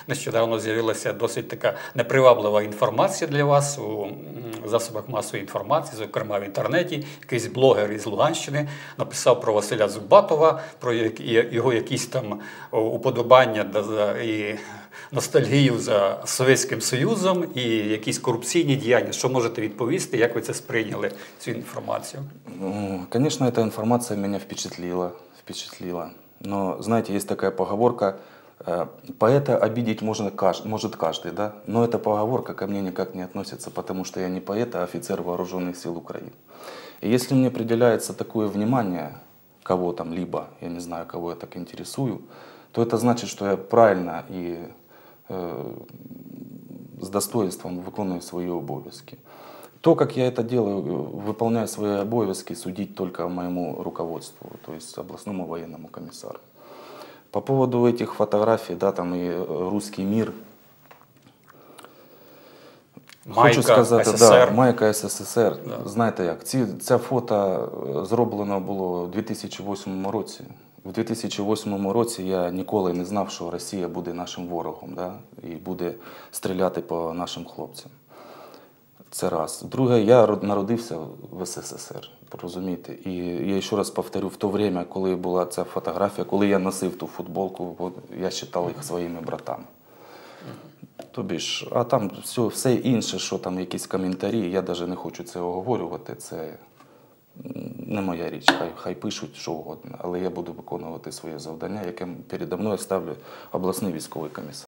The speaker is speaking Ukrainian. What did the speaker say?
нещодавно з'явилася досить така неприваблива інформація для вас у засобах масової інформації, зокрема в інтернеті. Якийсь блогер із Луганщини написав про Василя Зубатова, про його якісь там уподобання і ностальгію за Совєтським Союзом і якісь корупційні діяння. Що можете відповісти, як ви це сприйняли, цю інформацію? Конечно, эта информация меня впечатлила. Но, знаете, есть такая поговорка, поэта обидеть может каждый, да? Но эта поговорка ко мне никак не относится, потому что я не поэт, а офицер вооруженных сил Украины. И если мне определяется такое внимание кого-то, либо, я не знаю, кого я так интересую, то это значит, что я правильно и с достоинством выполняю свои обовязки. То, как я это делаю, выполняю свои обовязки, судить только моему руководству, то есть областному военному комиссару. По поводу этих фотографий, да, там и русский мир. Майка СССР. Да, майка СССР. Да. Знаєте як, це фото зроблено було у 2008 році. У 2008 році я ніколи не знав, що Росія буде нашим ворогом, да, і буде стріляти по нашим хлопцям. Це раз. Друге, я народився в СССР, розумієте? І я ще раз повторю, в то время, коли була ця фотографія, коли я носив ту футболку, я вважав їх своїми братами. Тобі ж, а там все інше, що там якісь коментарі, я навіть не хочу це оговорювати, це не моя річ, хай пишуть що угодно, але я буду виконувати своє завдання, яке передо мною ставлю обласний військовий комісар.